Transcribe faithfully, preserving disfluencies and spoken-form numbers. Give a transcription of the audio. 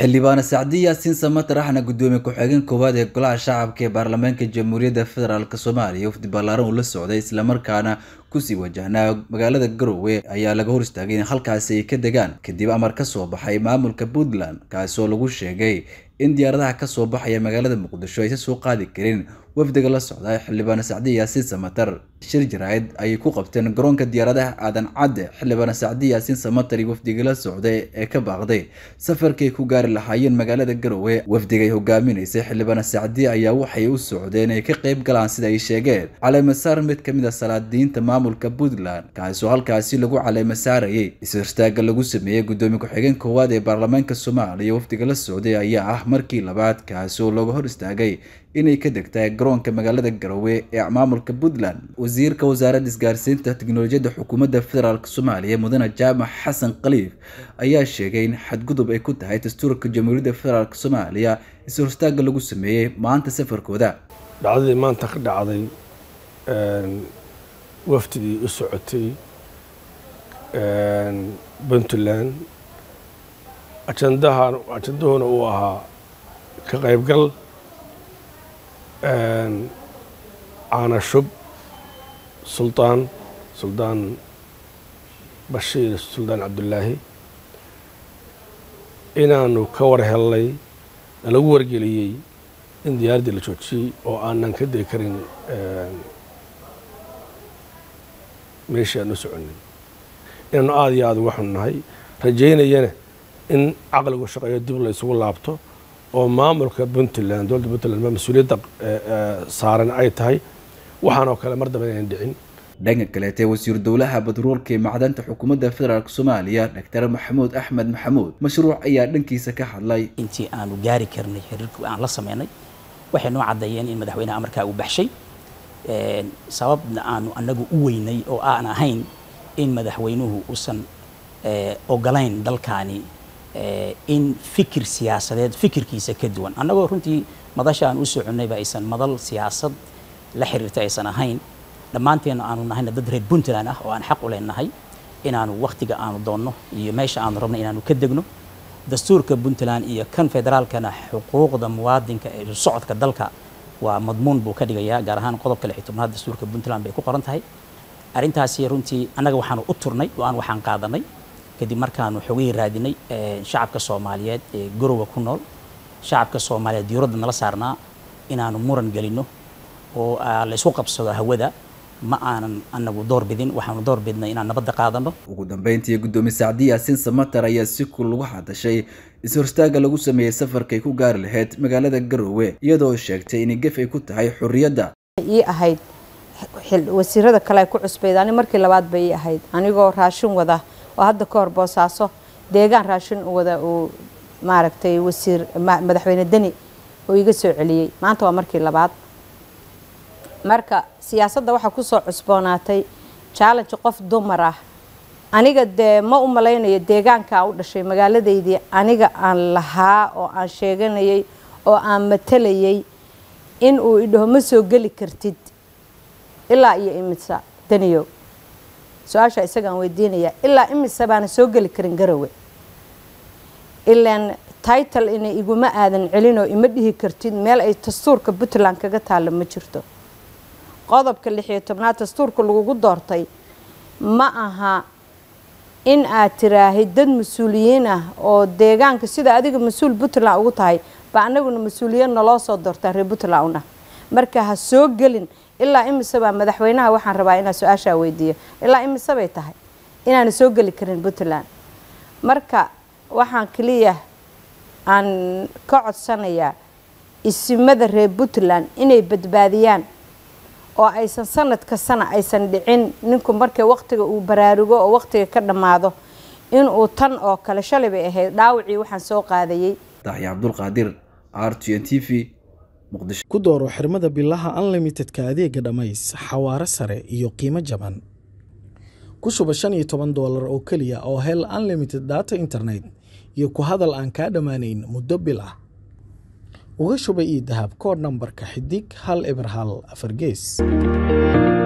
xildhibaan Sacdi Yaasin Samatar ahna gudoomiye ku-xigeen koowaad ee golaha shacabka ee baarlamaanka Jamhuuriyadda Federaalka Soomaaliya wafdi ballaaran uu la socday isla markaana ku sii wajahnaa magaalada Garowe ayaa laga hor istaagay in halkaas ay ka degaan kadib amar ka soo baxay maamulka Puntland kaas oo lagu sheegay in diyaaradaha ka soo baxaya magaalada Muqdisho ay soo qaadi karin wafdiga la socday xildhibaan Sacdi Yaasin Samatar shir jaraa'id ay ku qabteen garoonka diyaaradaha aadan cadde xildhibaan Sacdi Yaasin Samatar iyo wafdiga la socday ee ka baaqday safarkii ku gaari lahaayeen magaalada Garowe wafdiga ay hogaaminaysay xildhibaan Sacdi ayaa waxay u socdeen ay ka qayb galaan sida ay sheegeen caleema saar mid kamid ah salaadiinta maamulka Puntland kaas oo halkaasi lagu caleema saarayay isirtaaga lagu sameeyay gudoomiye ku-xigeen koowaad ee baarlamaanka Soomaaliya wafdiga la socday ayaa ah markii labaad kaas oo laga hor istaagay inay ka degtay garoonka magaalada Garowe ee maamulka Puntland wasiirka wasaaradda isgaarsiinta tiknoolajiyadda xukuumadda federaalka Soomaaliya mudane Jaamac Xasan Khaliif ayaa sheegay in xadgudub ay ku tahay dastuurka Jamhuuriyadda Federaalka Soomaaliya isirtaaga lagu sameeyay maanta safarkooda dhacdadii maanta ka dhacday een waftigii u socotay een Puntland ajandaha ajandahoona uu ahaa ka qaybgal een caana shub sultaan suldaan bashiir suldaan cabdullaahi inaanu ka war helnay lagu wargeliyey in diyaaradii la joojiyey oo aanan ka degi karin meeshii aan u soconay inaanu aada iyo aada uga xunnahay rajaynayana in caqligu shaqeeyo dib la isugu laabto oo maamulka Puntland dowladda Puntland mas'uuliyadda saaran ay tahay waxaan oo kale mar dambe aan dhicin dhanka kale ee wasiir dowlaha badroolka ee macdanta xukuumadda federaalka Soomaaliya Dr Maxamuud Axmed Maxamuud mashruuc ayaa dhankiisa ka hadlay intii aanu gaari karnay xiriirka aan la sameynay waxay noo cadeeyeen in madaxweynaha amarka uu baxshay ee sababna aanu anagu u weynay oo aan ahayn in madaxweynuhu uusan ee ogolayn dalkaani in fikir siyaasadeed fikirkiisa ka duwan annagoo runtii madasha aan u soconay ba aysan madal siyaasad la xiriirta aysan ahayn dhammaanteena aanu nahay dad reer Puntland ah oo aan xaq u leenahay inaanu waqtiga aanu doonno iyo meesha aanu rabno inaanu ka degno dastuurka Puntland iyo kan federaalkana xuquuqda muwaadinka ee socodka dalka waa madmuun buu ka dhigayaa gaar ahaan qodobka lix iyo tobnaad dastuurka Puntland bay ku qoran tahay arintaasi runtii annaga waxaanu u turnay oo aan waxaan qaadanay kadib markaanu xogay raadinay shacabka Soomaaliyeed ee Garowe ku nool shacabka Soomaaliyeed diiradda nala saarnaa inaanu muran galino oo la isku qabsado hawada ma aanan anagu door bidin waxaanu door bidnay inaan nabadda qaadano ugu dambeyntii gudoomiye Sacdi Yaasin Samatar ayaa si kul lagu hadashay isirtaaga lagu sameeyay safarkay ku gaar lahayd magaalada Garowe iyadoo sheegtay in gaf ay ku tahay xurriyadda ii ahayd wasiirada kale ku cusbeedaan markii labaad bay ahayd anigoo raashin wada oo hadda ka hor boosaaso deegaan raashin u wada uu maaragtay wasiir madaxweyne Dani oo iga soo celiyay maanta waa markii labaad marka siyaasadda waxa ku soo cusboonaatay challenge qof dumar ah aniga de ma u malaynayo deegaanka u dhashay magaaladeydii aniga aan lahaa oo aan sheeganayay oo aan matalayay in uu idho ma soo gali kartid ilaa iyo imisa Daniyo su'aasha isagaan weydiinaya ilaa imisa baan soo gali karin Garowe ilaan title in iguma aadan celino ima dhihi kartid meel ay dastuurka Puntland kaga taalo ma jirto qodobka lix iyo tobnaad dastuurka lagu doortay ma aha in aad tiraahay dad mas'uuliyiin ah oo deegaanka sida adiga mas'uul Puntland ugu tahay ba anaguna mas'uuliyiin naloo soo doortay reer Puntland marka ha soo galin ilaa imisa baa madaxweynaha waxaan rabaa inaan su'aasha weydiiyo ilaa imisa bay tahay inaan soo gali karin Puntland marka waxaan kaliya aan ka codsanayaa isimada reer Puntland inay badbaadiyaan oo aysan sanadka sana aysan dhicin ninku markay waqtiga uu baraarugo oo waqtiga ka dhamaado in uu tan oo kale shalay bay ahayd dhaawacii waxaan soo qaadayay Tahya Abdul Qaadir R T N T V Muqdisho ku dooro xirmada billaha unlimited-ka adeega dhamays xawaare sare iyo qiimo jaban ku shuba shan iyo toban doolar oo kaliya oo hel unlimited data internet iyo ku hadal aan ka dhamaanayn muddo bil ah uga shuba ii dahab kood nambarka xidig hal eber hal afar gees